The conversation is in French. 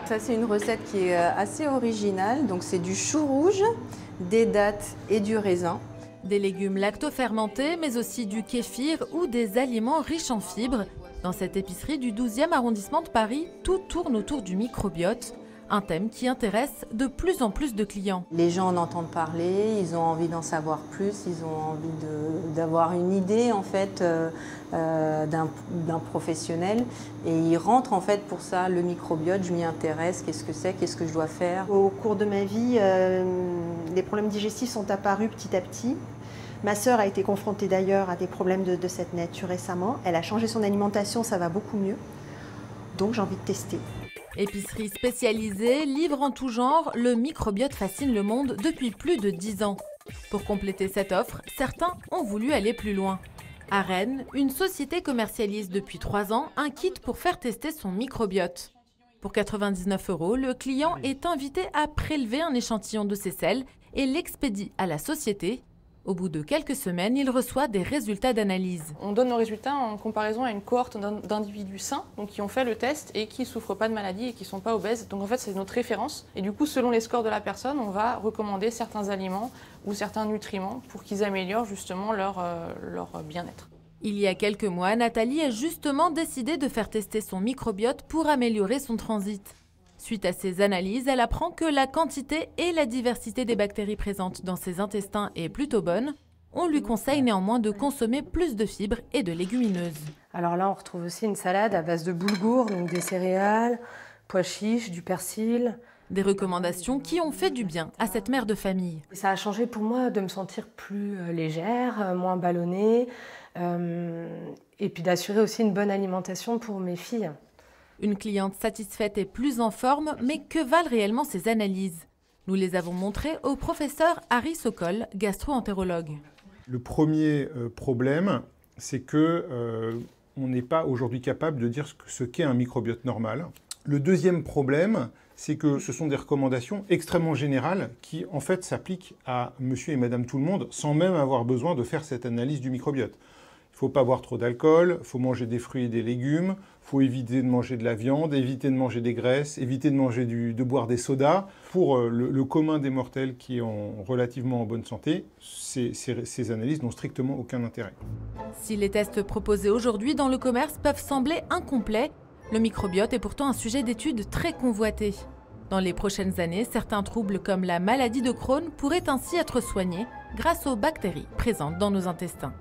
Ça, c'est une recette qui est assez originale. Donc, c'est du chou rouge, des dattes et du raisin. Des légumes lacto-fermentés, mais aussi du kéfir ou des aliments riches en fibres. Dans cette épicerie du 12e arrondissement de Paris, tout tourne autour du microbiote, un thème qui intéresse de plus en plus de clients. Les gens en entendent parler, ils ont envie d'en savoir plus, ils ont envie d'avoir une idée en fait d'un professionnel et ils rentrent en fait pour ça, le microbiote, je m'y intéresse, qu'est-ce que c'est, qu'est-ce que je dois faire. Au cours de ma vie, les problèmes digestifs sont apparus petit à petit. Ma sœur a été confrontée d'ailleurs à des problèmes de cette nature récemment. Elle a changé son alimentation, ça va beaucoup mieux. Donc j'ai envie de tester. Épicerie spécialisée, livres en tout genre, le microbiote fascine le monde depuis plus de 10 ans. Pour compléter cette offre, certains ont voulu aller plus loin. À Rennes, une société commercialise depuis 3 ans un kit pour faire tester son microbiote. Pour 99 €, le client est invité à prélever un échantillon de ses selles et l'expédie à la société. Au bout de quelques semaines, il reçoit des résultats d'analyse. On donne nos résultats en comparaison à une cohorte d'individus sains donc qui ont fait le test et qui ne souffrent pas de maladie et qui ne sont pas obèses. Donc en fait, c'est notre référence. Et du coup, selon les scores de la personne, on va recommander certains aliments ou certains nutriments pour qu'ils améliorent justement leur bien-être. Il y a quelques mois, Nathalie a justement décidé de faire tester son microbiote pour améliorer son transit. Suite à ces analyses, elle apprend que la quantité et la diversité des bactéries présentes dans ses intestins est plutôt bonne. On lui conseille néanmoins de consommer plus de fibres et de légumineuses. Alors là, on retrouve aussi une salade à base de boulgour, donc des céréales, pois chiches, du persil. Des recommandations qui ont fait du bien à cette mère de famille. Ça a changé pour moi de me sentir plus légère, moins ballonnée, et puis d'assurer aussi une bonne alimentation pour mes filles. Une cliente satisfaite et plus en forme, mais que valent réellement ces analyses? Nous les avons montrées au professeur Harry Sokol, gastro-entérologue. Le premier problème, c'est que on n'est pas aujourd'hui capable de dire ce qu'est un microbiote normal. Le deuxième problème, c'est que ce sont des recommandations extrêmement générales qui, en fait, s'appliquent à monsieur et madame tout le monde sans même avoir besoin de faire cette analyse du microbiote. Il ne faut pas boire trop d'alcool, il faut manger des fruits et des légumes, il faut éviter de manger de la viande, éviter de manger des graisses, éviter de boire des sodas. Pour le commun des mortels qui est relativement en bonne santé, ces analyses n'ont strictement aucun intérêt. Si les tests proposés aujourd'hui dans le commerce peuvent sembler incomplets, le microbiote est pourtant un sujet d'étude très convoité. Dans les prochaines années, certains troubles comme la maladie de Crohn pourraient ainsi être soignés grâce aux bactéries présentes dans nos intestins.